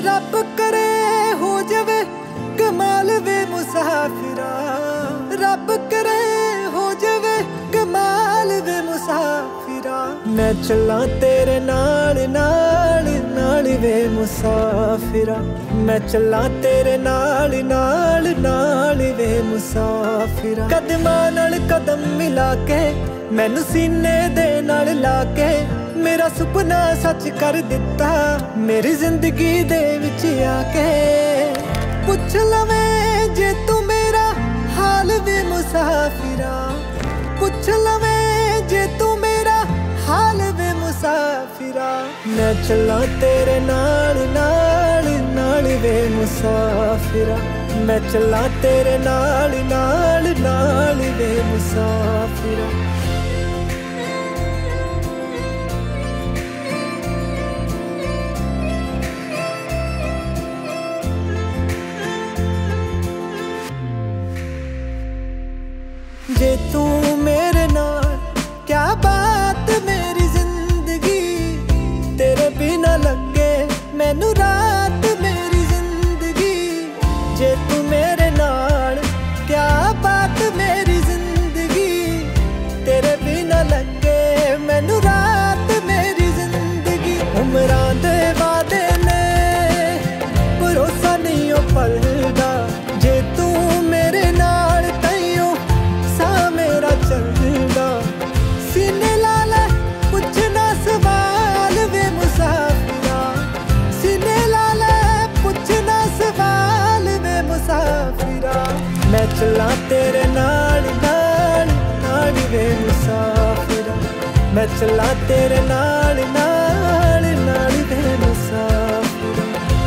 रब करे हो जावे कमाल वे मुसाफिरा, रब करे हो जावे कमाल वे मुसाफिरा। मैं चला तेरे नाल नाल नाल वे मुसाफिरा, मैं चला तेरे नाल नाल नाल वे मुसाफिरा। कदमां नाल कदम मिला के मैनू सीने दे नाल ला के मेरा सुपना सच कर दिता मेरी जिंदगी दे विच आके। पुछ लवें जे तू मेरा हाल वे मुसाफिरा, पुछ लवें जे तू मेरा हाल वे मुसाफिरा। मैं चला तेरे नाल नाल नाल वे मुसाफिरा, मैं चला तेरे नाल नाल नाल वे मुसाफिरा। जे तू मेरे नाल क्या बात मेरी जिंदगी, तेरे बिना लगे मैनू रात मेरी जिंदगी। जे तू मेरे नाल क्या बात मेरी जिंदगी, तेरे बिना लगे मैनू रात मेरी जिंदगी। उमरां दे वादे ने भरोसा नहीं ओ पलदा, जे तू मेरे नाल तैयो सा मेरा चलदा। सीने लाल पुछना सवाल वे मुसाफिरा, सीने लाल पुछना सवाल वे मुसाफिरा। मैं चला तेरे नाल नाल नाल वे मुसाफिरा, मैं चला तेरे नाल नाल नाल वे मुसाफिरा।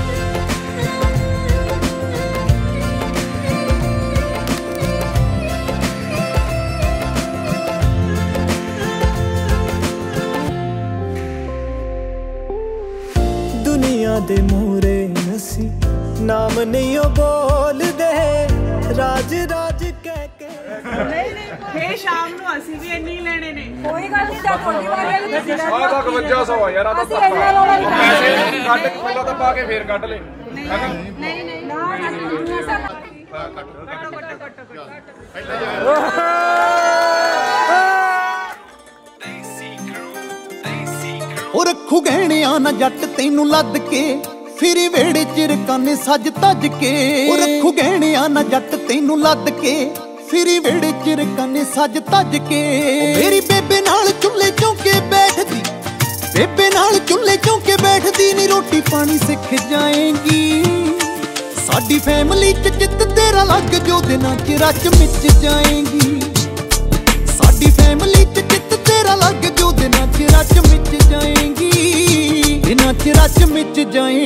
दुनिया दे मूरे नसी नाम नहीं ओ बोल दे, राज राज कह के नहीं फे शाम ਨੂੰ ਅਸੀਂ ਵੀ ਇੰਨੀ ਲੈਣੇ ਨੇ। ਕੋਈ ਗੱਲ ਨਹੀਂ ਤਾਂ ਤੁਹਾਡੀ ਵਾਰੀ ਵਾਲੀ ਤੁਸੀਂ ਲੈ ਆਹ ਤਾਂ 5100 ਆ ਯਾਰ, ਆ ਤਾਂ ਪੈਸੇ ਕੱਢ ਪਹਿਲਾਂ ਤਾਂ ਪਾ ਕੇ ਫੇਰ ਕੱਢ ਲੈ। ਨਹੀਂ ਨਾ ਨਾ ਦੁਨੀਆ ਸਭ ਉਹ ਰੱਖੂ ਗਹਿਣਿਆਂ ਨਾ ਜੱਟ ਤੈਨੂੰ ਲੱਦ ਕੇ, ਫਿਰੀ ਵੇੜੇ ਚ ਰਕਾਨੇ ਸੱਜ ਤੱਜ ਕੇ। ਉਹ ਰੱਖੂ ਗਹਿਣਿਆਂ ਨਾ ਜੱਟ ਤੈਨੂੰ ਲੱਦ ਕੇ, ਫਿਰੀ ਵੇੜੇ ਚ ਰਕਾਨੇ ਸੱਜ ਤੱਜ ਕੇ। ਮੇਰੀ ਬੇਬੇ ਨਾਲ ਚੁੱਲ੍ਹੇ ਚੌਂਕੇ ਬੈਠਦੀ, ਬੇਬੇ ਨਾਲ ਚੁੱਲ੍ਹੇ ਚੌਂਕੇ ਬੈਠਦੀ ਨੀ ਰੋਟੀ ਪਾਣੀ ਸਿੱਖ ਜਾਏਂਗੀ। ਸਾਡੀ ਫੈਮਿਲੀ ਚ ਜਿੱਤ ਤੇਰਾ ਲੱਗ ਜੋ ਦਿਨਾਂ ਚ ਰਚ ਮਿਚ ਜਾਏਂਗੀ। ਸਾਡੀ ਫੈਮਿਲੀ ਚ ਜਿੱਤ ਤੇਰਾ ਲੱਗ ਜੋ ਦਿਨਾਂ ਚ ਰਚ ਮਿਚ ਜਾਏਂਗੀ, ਦਿਨਾਂ ਚ ਰਚ ਮਿਚ ਜਾਏਂਗੀ।